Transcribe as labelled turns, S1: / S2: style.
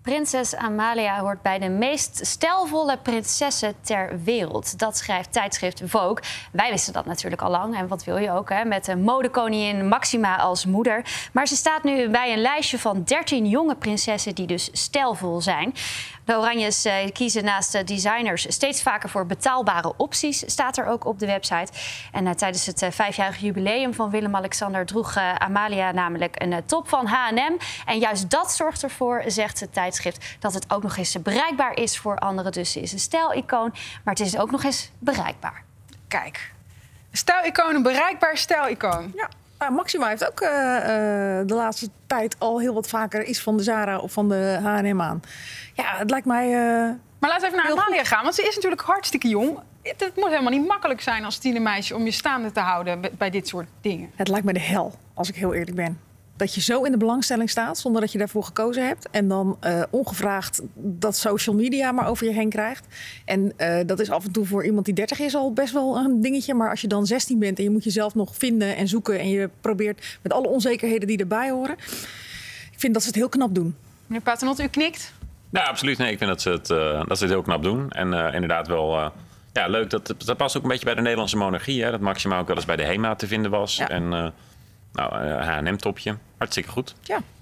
S1: Prinses Amalia hoort bij de meest stijlvolle prinsessen ter wereld. Dat schrijft tijdschrift Vogue. Wij wisten dat natuurlijk al lang. En wat wil je ook, hè? Met de modekoningin Maxima als moeder. Maar ze staat nu bij een lijstje van 13 jonge prinsessen die dus stijlvol zijn. De Oranjes kiezen naast designers steeds vaker voor betaalbare opties, staat er ook op de website. En tijdens het 5-jarig jubileum van Willem-Alexander droeg Amalia namelijk een top van H&M. En juist dat zorgt ervoor, zegt het tijdschrift, dat het ook nog eens bereikbaar is voor anderen. Dus ze is een stijlicoon, maar het is ook nog eens bereikbaar.
S2: Kijk, stijlicoon, een bereikbaar stijlicoon.
S3: Ja. Maxima heeft ook de laatste tijd al heel wat vaker iets van de Zara of van de H&M aan. Ja, het lijkt mij...
S2: Maar laten we even naar Amalia gaan, want ze is natuurlijk hartstikke jong. Het moet helemaal niet makkelijk zijn als tienermeisje om je staande te houden bij dit soort dingen.
S3: Het lijkt mij de hel, als ik heel eerlijk ben. Dat je zo in de belangstelling staat zonder dat je daarvoor gekozen hebt. En dan ongevraagd dat social media maar over je heen krijgt. En dat is af en toe voor iemand die 30 is al best wel een dingetje. Maar als je dan 16 bent en je moet jezelf nog vinden en zoeken. En je probeert met alle onzekerheden die erbij horen. Ik vind dat ze het heel knap doen.
S2: Meneer Paternotte, u knikt?
S4: Ja, absoluut. Nee, ik vind dat ze het heel knap doen. En inderdaad wel leuk. Dat past ook een beetje bij de Nederlandse monarchie. Hè? Dat Maxima ook wel eens bij de HEMA te vinden was. Ja. En H&M-topje. Hartstikke goed.
S3: Ja.